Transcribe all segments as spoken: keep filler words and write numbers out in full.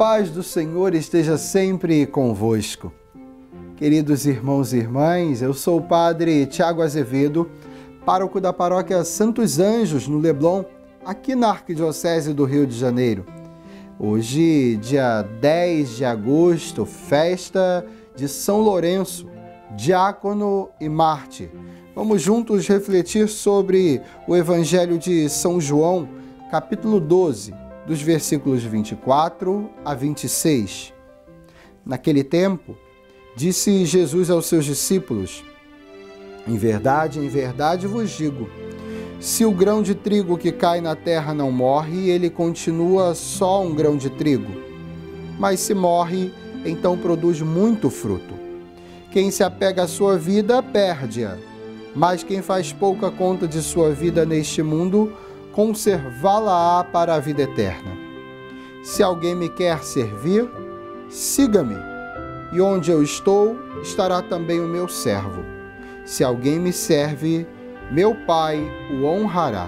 paz do Senhor esteja sempre convosco. Queridos irmãos e irmãs, eu sou o Padre Tiago Azevedo, pároco da paróquia Santos Anjos, no Leblon, aqui na Arquidiocese do Rio de Janeiro. Hoje, dia dez de agosto, festa de São Lourenço, diácono e mártir. Vamos juntos refletir sobre o Evangelho de São João, capítulo doze, dos versículos vinte e quatro a vinte e seis. Naquele tempo, disse Jesus aos seus discípulos: Em verdade, em verdade vos digo, se o grão de trigo que cai na terra não morre, ele continua só um grão de trigo. Mas se morre, então produz muito fruto. Quem se apega à sua vida, perde-a. Mas quem faz pouca conta de sua vida neste mundo, conservá-la-á para a vida eterna. Se alguém me quer servir, siga-me, e onde eu estou, estará também o meu servo. Se alguém me serve, meu Pai o honrará.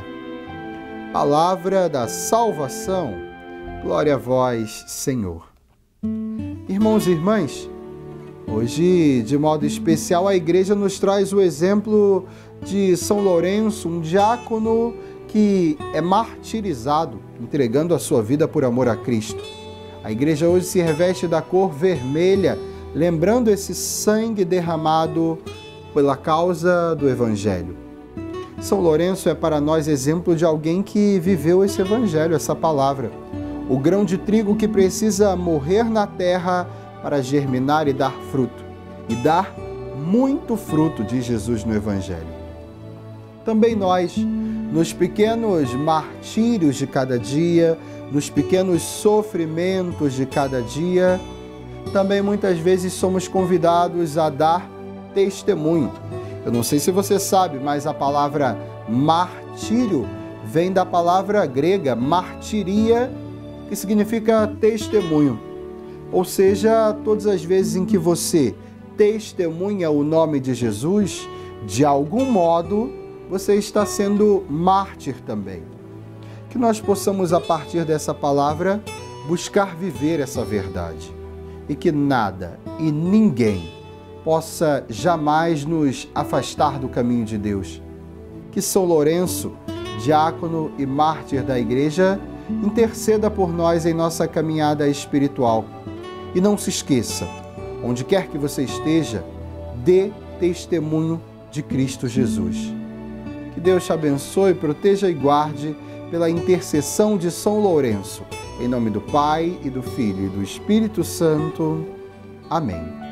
Palavra da salvação, glória a vós, Senhor. Irmãos e irmãs, hoje, de modo especial, a Igreja nos traz o exemplo de São Lourenço, um diácono que é martirizado, entregando a sua vida por amor a Cristo. A Igreja hoje se reveste da cor vermelha, lembrando esse sangue derramado pela causa do Evangelho. São Lourenço é para nós exemplo de alguém que viveu esse Evangelho, essa palavra. O grão de trigo que precisa morrer na terra para germinar e dar fruto. E dar muito fruto, diz Jesus no Evangelho. Também nós, nos pequenos martírios de cada dia, nos pequenos sofrimentos de cada dia, também muitas vezes somos convidados a dar testemunho. Eu não sei se você sabe, mas a palavra martírio vem da palavra grega martiria, que significa testemunho. Ou seja, todas as vezes em que você testemunha o nome de Jesus, de algum modo, você está sendo mártir também. Que nós possamos, a partir dessa palavra, buscar viver essa verdade. E que nada e ninguém possa jamais nos afastar do caminho de Deus. Que São Lourenço, diácono e mártir da Igreja, interceda por nós em nossa caminhada espiritual. E não se esqueça, onde quer que você esteja, dê testemunho de Cristo Jesus. Que Deus te abençoe, proteja e guarde pela intercessão de São Lourenço. Em nome do Pai, e do Filho, e do Espírito Santo. Amém.